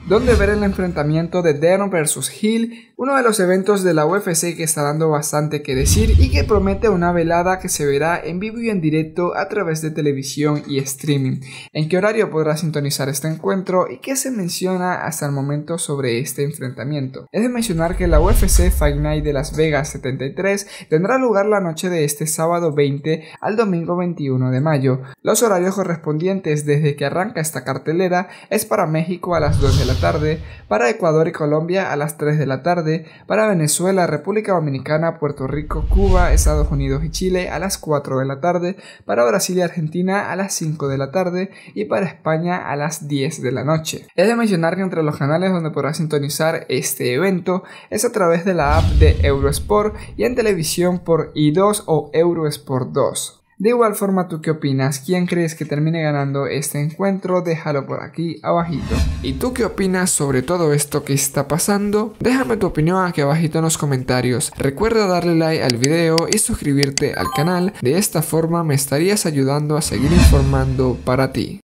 donde ver el enfrentamiento de Deron vs Hill, uno de los eventos de la UFC que está dando bastante que decir y que promete una velada que se verá en vivo y en directo a través de televisión y streaming. ¿En qué horario podrás sintonizar este encuentro y qué se menciona hasta el momento sobre este enfrentamiento? Es de mencionar que la UFC Fight Night de Las Vegas 73 tendrá lugar la noche de este sábado 20 al domingo 21 de mayo. Los horarios correspondientes desde que arranca esta cartelera es para México a las 2 de la tarde, para Ecuador y Colombia a las 3 de la tarde, para Venezuela, República Dominicana, Puerto Rico, Cuba, Estados Unidos y Chile a las 4 de la tarde, para Brasil y Argentina a las 5 de la tarde y para España a las 10 de la noche. Es de mencionar que entre los canales donde podrás sintonizar este evento es a través de la app de Eurosport y en televisión por I2 o Eurosport 2. De igual forma, ¿tú qué opinas? ¿Quién crees que termine ganando este encuentro? Déjalo por aquí abajito. ¿Y tú qué opinas sobre todo esto que está pasando? Déjame tu opinión aquí abajito en los comentarios. Recuerda darle like al video y suscribirte al canal. De esta forma me estarías ayudando a seguir informando para ti.